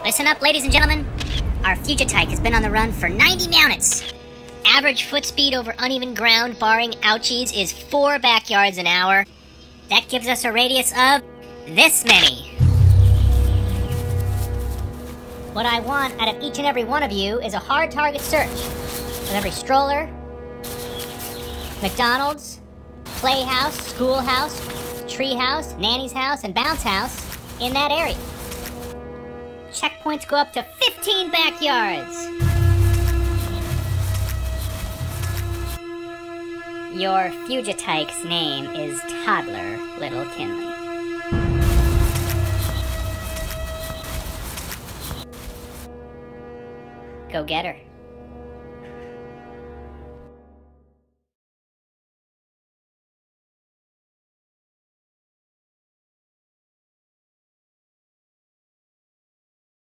Listen up, ladies and gentlemen. Our Fugitike has been on the run for 90 minutes. Average foot speed over uneven ground, barring ouchies, is 4 backyards an hour. That gives us a radius of this many. What I want out of each and every one of you is a hard target search of every stroller, McDonald's, playhouse, schoolhouse, treehouse, nanny's house, and bounce house in that area. Checkpoints go up to 15 backyards. Your Fugitike's name is Toddler Little Kinley. Go get her.